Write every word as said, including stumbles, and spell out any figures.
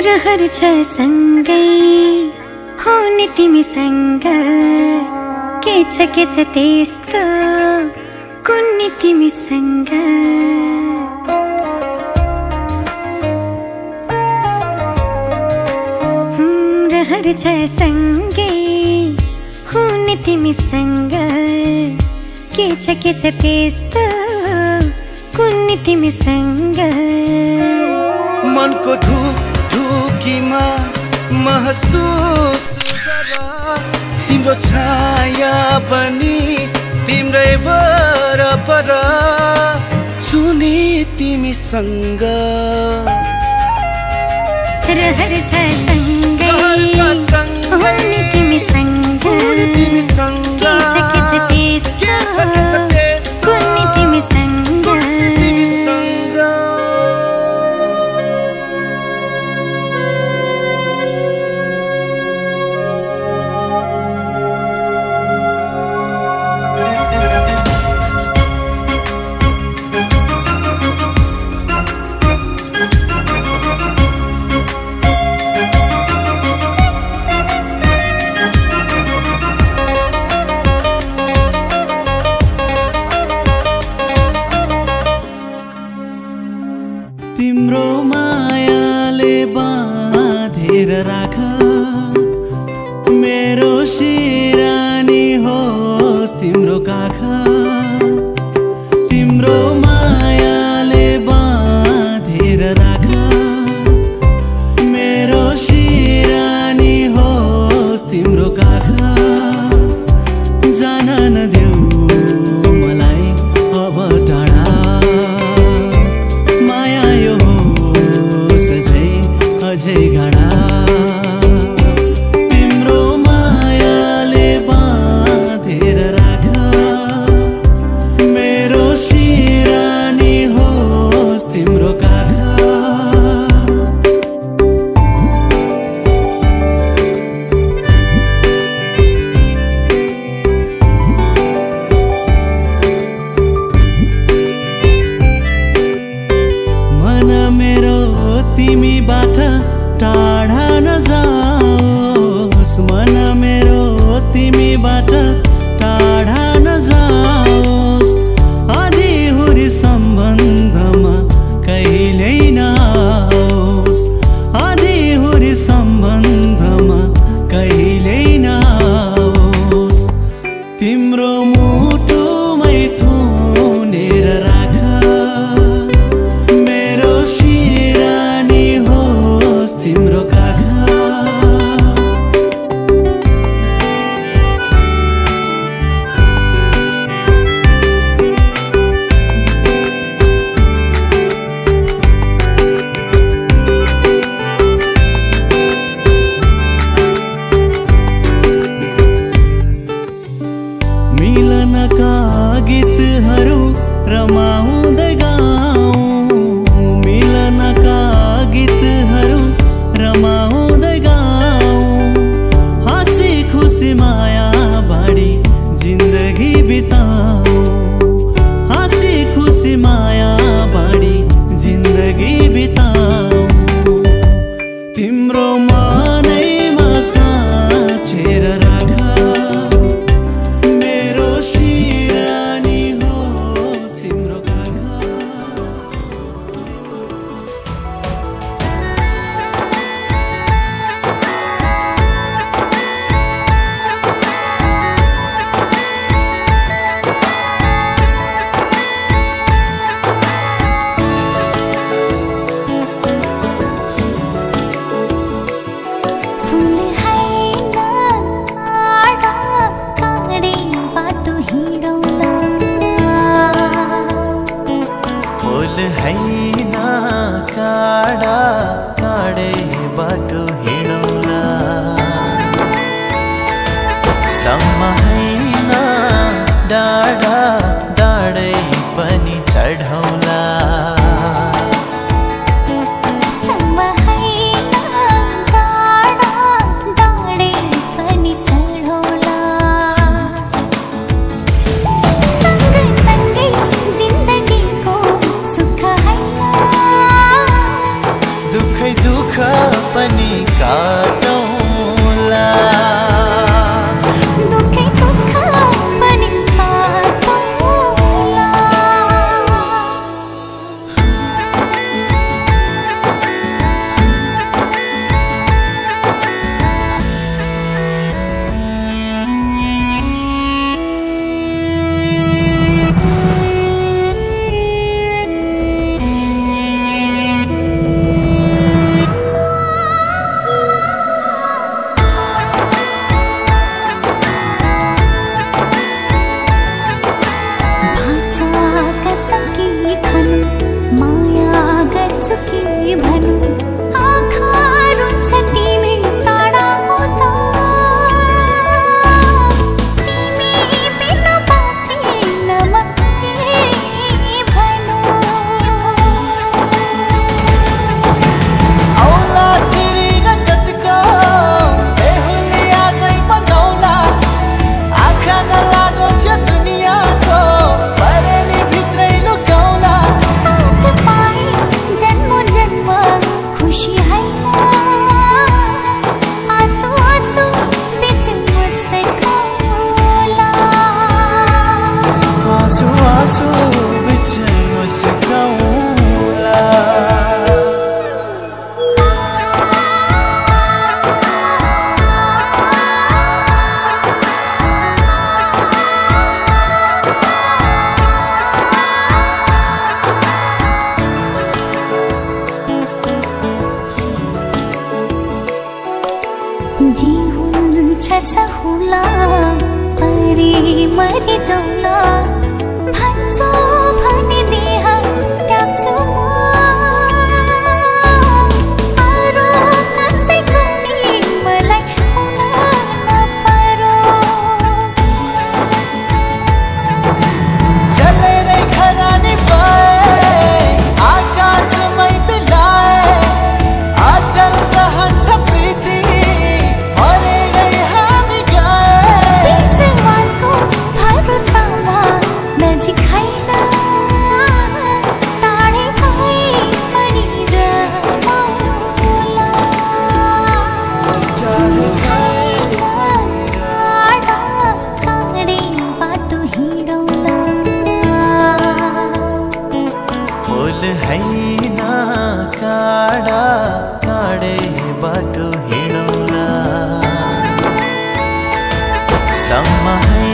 रहर छ सँगै हुने तिमीसँग के छ के छ त्यस्तो कुन्नी तिमीसँग रहर छ सँगै हुने तिमीसँग के छ के छ त्यस्तो कुन्नी तिमीसँग मनको ढुक ढुकीमा महसुस गर तिम्रो छाया पनि तिम्रै वरपर छुने तिमीसँग रहर छ सँगै हुने तिमीसँग के छ के छ त्यस्तो कुन्नी तिमीसँग तिम्रो मायाले बाँधेर राख मेरो सिरानी होस् तिम्रो काख तिम्रो मायाले बाँधेर राख मेरो सिरानी होस् तिम्रो काख जान नदेऊ मलाई अब टाढा अझै गाडा तिम्रो मायाले बाँधेर राख मेरो सिरानी होस् तिम्रो काख मन मेरो तिमीबाट टाढा नजाओस् मन मेरो तिमीबाट टाढा नजाओस् आधीहुरी सम्बन्धमा कहिल्यै नआओस् आधीहुरी सम्बन्धमा कहिल्यै नआओस् तिम्रो मुटुमै थुनेर राख मेरो सिरानी होस् तिम्रो काख मिलनका गीतहरू रमाउँदै गाउँ मिलनका गीतहरू रमाउँदै गाउँ हाँसी खुसी माया बाडी जिन्दगी बिताऊँ हाँसी खुसी माया बाडी जिन्दगी बिताऊँ तिम्रो मनैमा साँचेर राख मेरो सिरानी होस् तिम्रो काख हैना काडा काडे बाटो हिँडौला सम्म हैना डाडा डाडै पनि चढौला दुःख जीवन छ सहुला परे मरि जाउला भन्छौ भने देहा त्याग्छु अरू कसैको नि मलाई हुन नपरोस् जलेरै खरानी भए आकाशमै बिलाए अटल रहन्छ प्रीति हरेरै हामी गए विश्वासको भरोसामा नजिक हैन टाढै भए पनि रमाउला टाढा काँडै बाटो हिँडौला फूल हैन काँडा काँडै बाटो हिँडौला सम्म